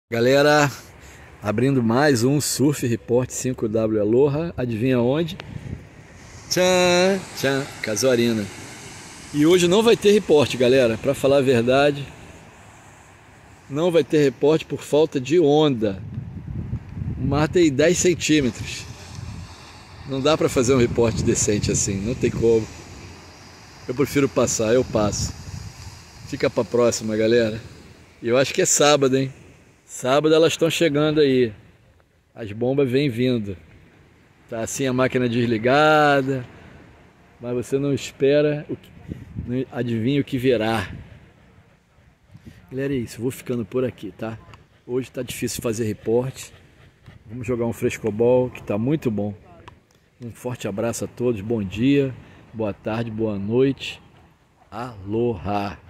Galera, abrindo mais um Surf Report 5W Aloha, adivinha onde? Tchan, tchan, Casuarina. E hoje não vai ter reporte, galera, pra falar a verdade, não vai ter reporte por falta de onda. O mar tem 10 centímetros, não dá pra fazer um reporte decente assim, não tem como. Eu prefiro passar, eu passo. Fica pra próxima, galera. E eu acho que é sábado, hein? Sábado elas estão chegando aí. As bombas vêm vindo. Tá assim a máquina desligada, mas você não espera, não adivinha o que virá. Galera, é isso. Vou ficando por aqui, tá? Hoje tá difícil fazer reporte. Vamos jogar um frescobol que tá muito bom. Um forte abraço a todos. Bom dia, boa tarde, boa noite. Aloha!